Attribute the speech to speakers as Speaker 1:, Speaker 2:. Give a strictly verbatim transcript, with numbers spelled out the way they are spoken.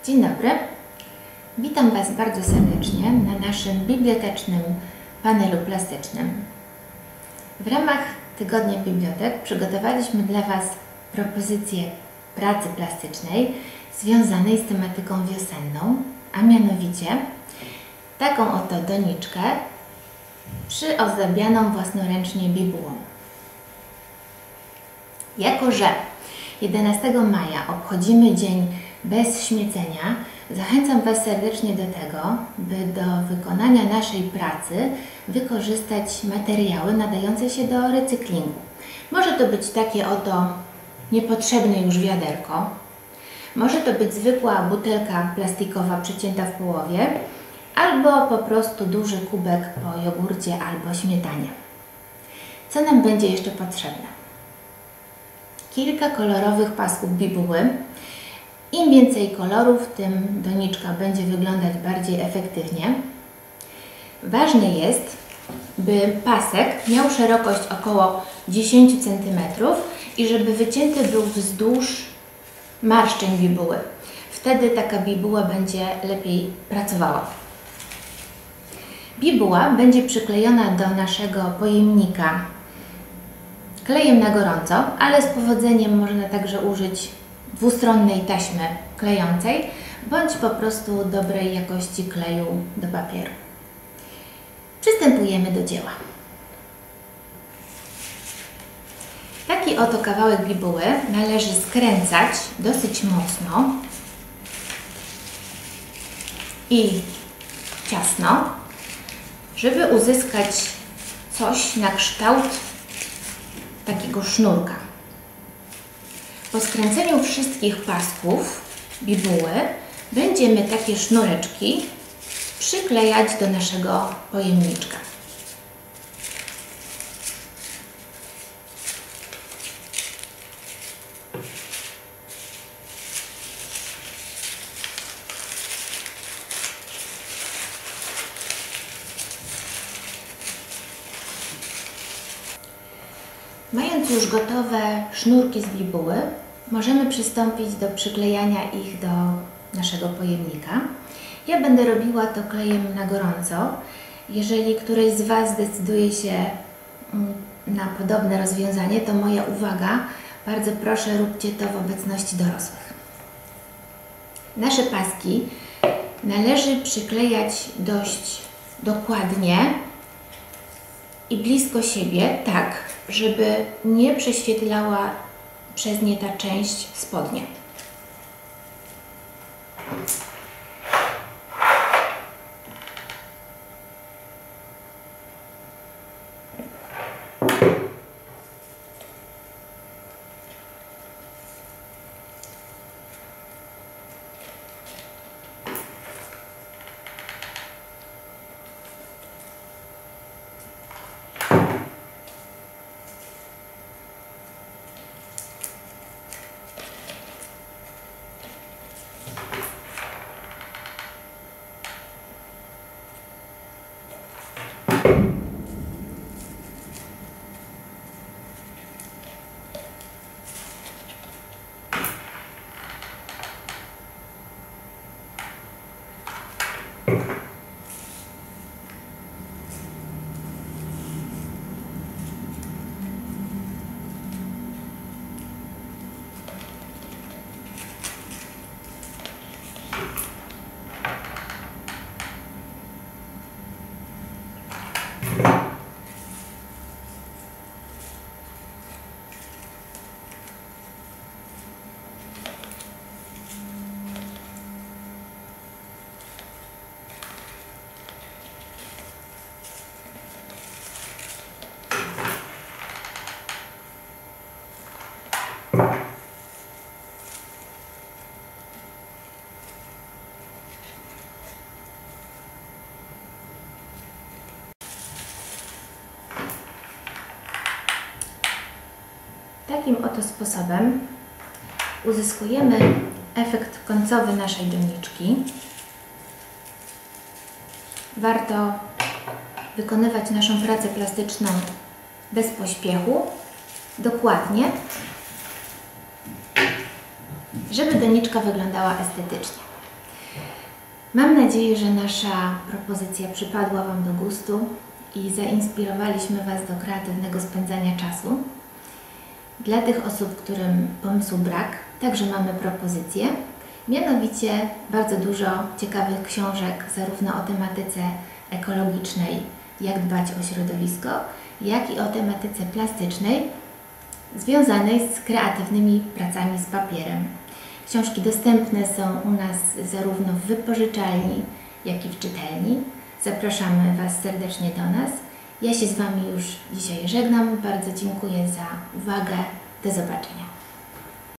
Speaker 1: Dzień dobry, witam Was bardzo serdecznie na naszym bibliotecznym panelu plastycznym. W ramach Tygodnia Bibliotek przygotowaliśmy dla Was propozycję pracy plastycznej związanej z tematyką wiosenną, a mianowicie taką oto doniczkę przyozdabianą własnoręcznie bibułą. Jako że jedenastego maja obchodzimy Dzień bez śmiecenia, zachęcam Was serdecznie do tego, by do wykonania naszej pracy wykorzystać materiały nadające się do recyklingu. Może to być takie oto niepotrzebne już wiaderko, może to być zwykła butelka plastikowa przecięta w połowie, albo po prostu duży kubek po jogurcie albo śmietanie. Co nam będzie jeszcze potrzebne? Kilka kolorowych pasków bibuły. Im więcej kolorów, tym doniczka będzie wyglądać bardziej efektywnie. Ważne jest, by pasek miał szerokość około dziesięć centymetrów i żeby wycięty był wzdłuż marszczeń bibuły. Wtedy taka bibuła będzie lepiej pracowała. Bibuła będzie przyklejona do naszego pojemnika klejem na gorąco, ale z powodzeniem można także użyć dwustronnej taśmy klejącej bądź po prostu dobrej jakości kleju do papieru. Przystępujemy do dzieła. Taki oto kawałek bibuły należy skręcać dosyć mocno i ciasno, żeby uzyskać coś na kształt takiego sznurka. Po skręceniu wszystkich pasków bibuły będziemy takie sznureczki przyklejać do naszego pojemniczka. Mając już gotowe sznurki z bibuły, możemy przystąpić do przyklejania ich do naszego pojemnika. Ja będę robiła to klejem na gorąco. Jeżeli któryś z Was zdecyduje się na podobne rozwiązanie, to moja uwaga, bardzo proszę, róbcie to w obecności dorosłych. Nasze paski należy przyklejać dość dokładnie i blisko siebie, tak, żeby nie prześwietlała przez nie ta część spodnia. Takim oto sposobem uzyskujemy efekt końcowy naszej doniczki. Warto wykonywać naszą pracę plastyczną bez pośpiechu, dokładnie, żeby doniczka wyglądała estetycznie. Mam nadzieję, że nasza propozycja przypadła Wam do gustu i zainspirowaliśmy Was do kreatywnego spędzania czasu. Dla tych osób, którym pomysłu brak, także mamy propozycję. Mianowicie bardzo dużo ciekawych książek zarówno o tematyce ekologicznej, jak dbać o środowisko, jak i o tematyce plastycznej, związanej z kreatywnymi pracami z papierem. Książki dostępne są u nas zarówno w wypożyczalni, jak i w czytelni. Zapraszamy Was serdecznie do nas. Ja się z Wami już dzisiaj żegnam. Bardzo dziękuję za uwagę. Do zobaczenia.